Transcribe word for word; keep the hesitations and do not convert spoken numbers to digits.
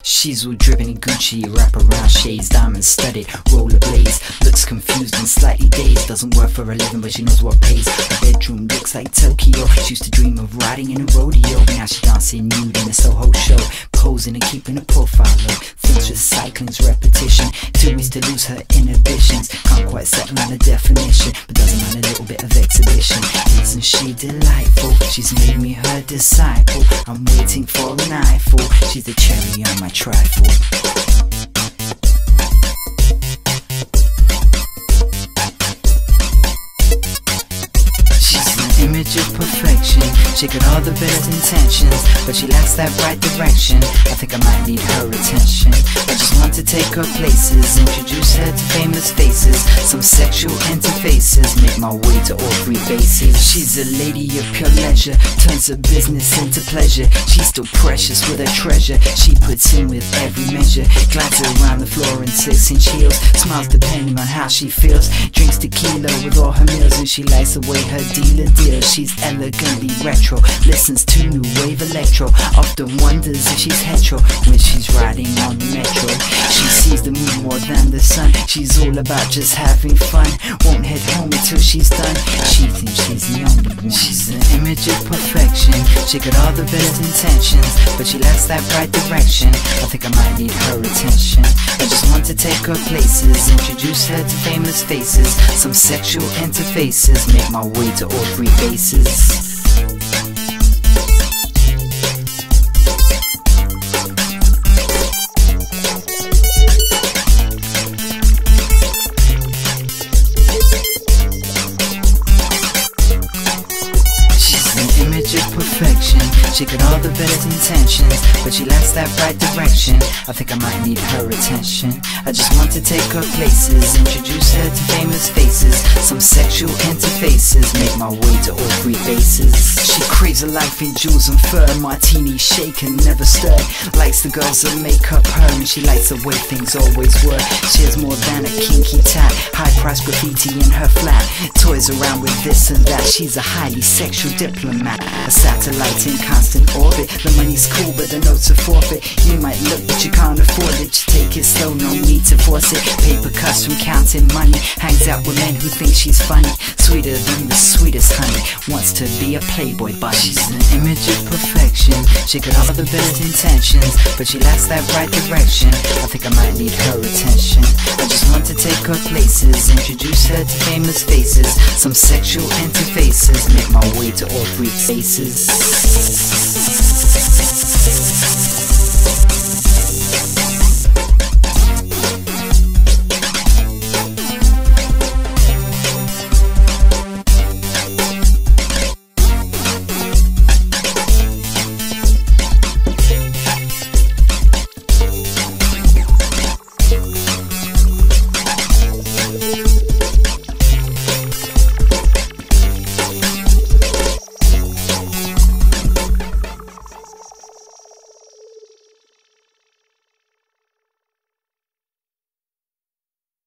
She's all dripping in Gucci, wraparound shades, diamond studded, rollerblades. Looks confused and slightly dazed. Doesn't work for a living, but she knows what pays. Her bedroom looks like Tokyo. She used to dream of riding in a rodeo. Now she dancing nude in a Soho show, posing and keeping a profile low. Thinks recycling's repetition. Two ways to lose her inhibitions. Can't quite settle on a definition, but doesn't mind a little bit of exhibition. Isn't she delightful? She's made me her disciple. I'm waiting for an eyeful. She's the cherry on my trifle. Image of perfection. She got all the best intentions, but she lacks that right direction. I think I might need her attention. I just want to take her places, introduce her to famous faces, some sexual interfaces, make my way to all three bases. She's a lady of pure leisure, turns her business into pleasure. She's still precious with her treasure. She puts in with every measure, glides around the floor in six inch heels, smiles depending on how she feels, drinks tequila with all her meals, and she likes the way her dealer deals. She's elegantly retro, listens to new wave electro, often wonders if she's hetero when she's riding on the metro. She sees the moon more than the sun. She's all about just having fun, won't head home until she's done. She thinks she's the only one. She's an image of perfection. She got all the best intentions, but she lacks that right direction. I think I might need her attention. I just want to take her places, introduce her to famous faces, some sexual interfaces, make my way to all three bases. Perfection. She got all the best intentions, but she lacks that right direction. I think I might need her attention. I just want to take her places, introduce her to famous faces, some sexual interfaces, make my way to all three bases. She craves a life in jewels and fur, martini shaken, never stirred. Likes the girls that make up her, and she likes the way things always were. She has more than a kinky tap, high price graffiti in her flat, toys around with this and that. She's a highly sexual diplomat, a satellite in constant orbit. The money's cool, but the notes are forfeit. You might look, but you can't afford it. Just take it slow, no need to force it. Paper cuts from counting money, hangs out with men who think she's funny, sweeter than the sweetest honey, wants to be a playboy bunny. She's an image of perfection. She got all the best intentions, but she lacks that right direction. I think I might need her attention. I just want to take her places, introduce her to famous faces, some sexual interfaces, make my way to all three faces.